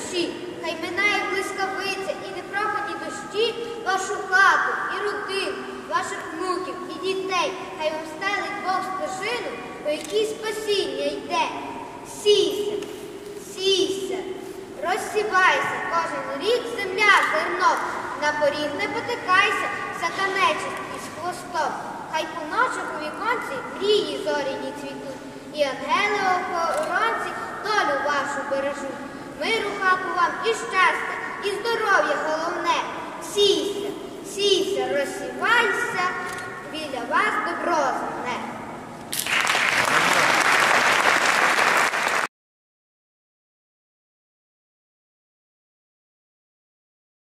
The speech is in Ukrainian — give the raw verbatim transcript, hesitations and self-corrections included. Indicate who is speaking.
Speaker 1: душі, хай минає блискавиця і непроходні дощі вашу хату і родину, ваших внуків і дітей, хай вам стелить Бог стежину, по якій спасіння йде. Сійся, сійся, розсівайся кожен рік земля зерно, на поріг не потикайся, сатанечість із хвостом. Хай по ночах у віконці мрії зоряні цвітуть, і ангели-охоронці долю вашу бережуть. Миру хату вам і щастя, і здоров'я головне. Сійся, сійся, розсівайся, біля вас добро земне.